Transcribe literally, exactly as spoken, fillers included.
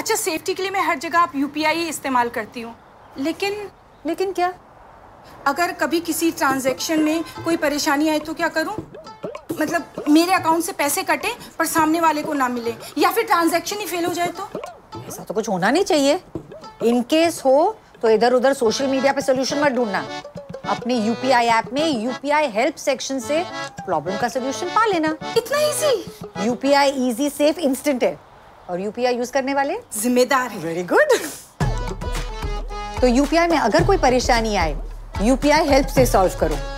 अच्छा, सेफ्टी के लिए मैं हर जगह आप यूपीआई इस्तेमाल करती हूँ, लेकिन लेकिन क्या? अगर कभी किसी ट्रांजैक्शन में कोई परेशानी आए तो क्या करूँ? मतलब मेरे अकाउंट से पैसे कटे पर सामने वाले को ना मिले, या फिर ट्रांजैक्शन ही फेल हो जाए तो? ऐसा तो कुछ होना नहीं चाहिए। इन केस हो तो इधर उधर सोशल मीडिया पे सोल्यूशन मत ढूंढना। अपने यूपीआई ऐप में यूपीआई हेल्प सेक्शन से प्रॉब्लम का सोल्यूशन पा लेना। इतना easy? UPI easy, safe, instant है और यूपीआई यूज करने वाले जिम्मेदार है। Very good. तो यूपीआई में अगर कोई परेशानी आए, यूपीआई हेल्प से सॉल्व करो।